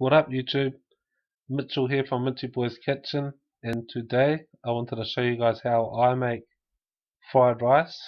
What up YouTube? Mitchell here from Mitchy Boy's Kitchen, and today I wanted to show you guys how I make fried rice.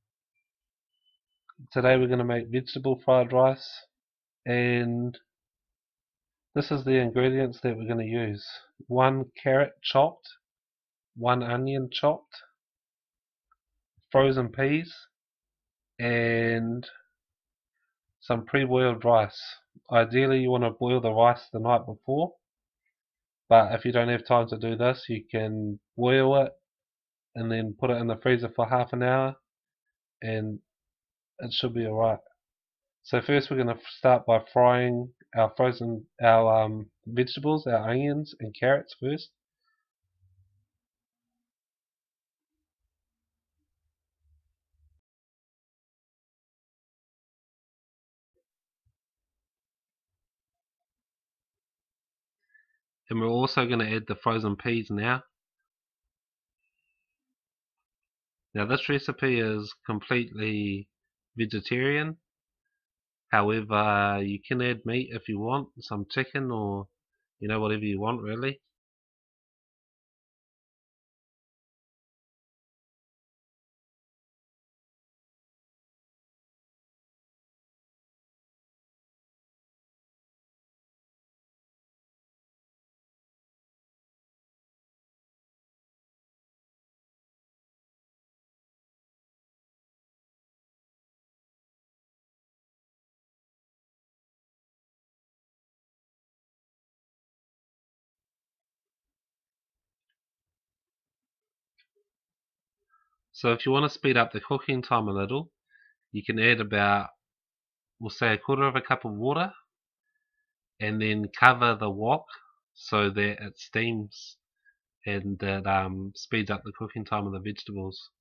Today we're going to make vegetable fried rice, and this is the ingredients that we're going to use. 1 carrot chopped, 1 onion chopped, frozen peas, and some pre-boiled rice. Ideally you want to boil the rice the night before, but if you don't have time to do this, you can boil it and then put it in the freezer for half an hour and it should be alright. So first we're going to start by frying our vegetables, our onions and carrots first. And we're also going to add the frozen peas now. Now this recipe is completely vegetarian. However, you can add meat if you want, some chicken or whatever you want really. So if you want to speed up the cooking time a little, you can add about, we'll say, 1/4 of a cup of water, and then cover the wok so that it steams and that speeds up the cooking time of the vegetables.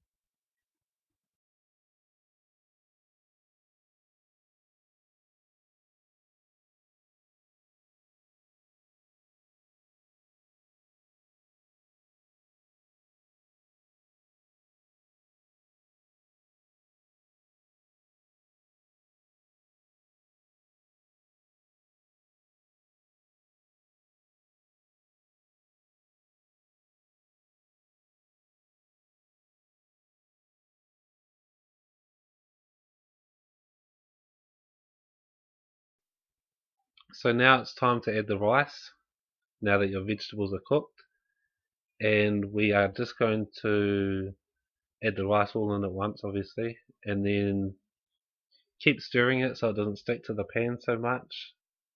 So now it's time to add the rice, now that your vegetables are cooked, and we are just going to add the rice all in at once, obviously, and then keep stirring it so it doesn't stick to the pan so much.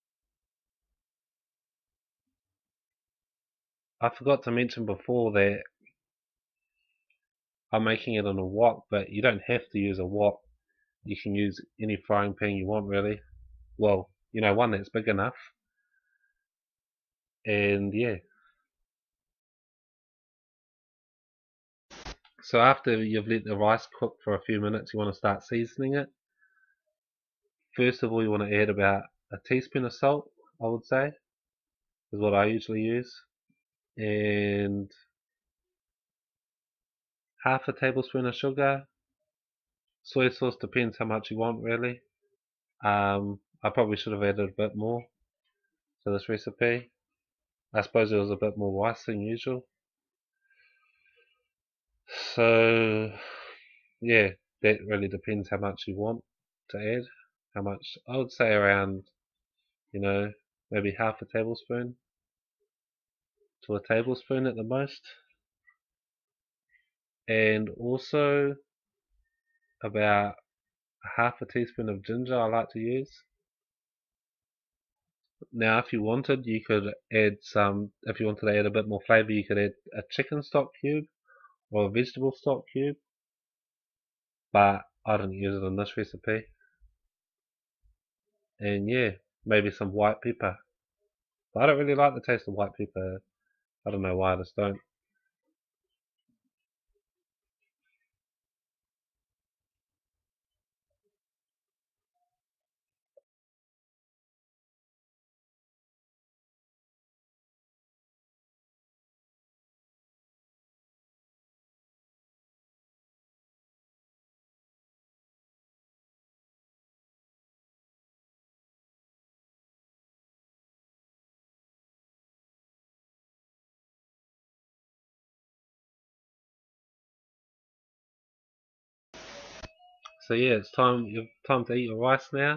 I forgot to mention before that I'm making it in a wok, but you don't have to use a wok. You can use any frying pan you want really. Well, one that's big enough. And yeah. So after you've let the rice cook for a few minutes, you want to start seasoning it. First of all, you want to add about a teaspoon of salt, I would say, is what I usually use. And half a tablespoon of sugar. Soy sauce depends how much you want really. I probably should have added a bit more to this recipe. I suppose there was a bit more rice than usual. So yeah, that really depends how much you want to add. How much? I would say around, maybe half a tablespoon to a tablespoon at the most. And also about half a teaspoon of ginger I like to use. Now if you wanted, you could add if you wanted to add a bit more flavour, you could add a chicken stock cube or a vegetable stock cube, but I didn't use it in this recipe. And yeah, maybe some white pepper. But I don't really like the taste of white pepper. I don't know why, I just don't. So yeah, it's time to eat your rice now,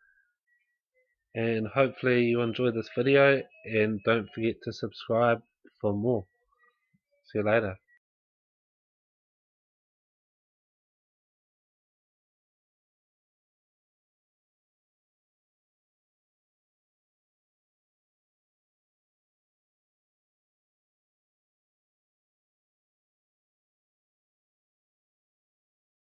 and hopefully you enjoy this video, and don't forget to subscribe for more. See you later.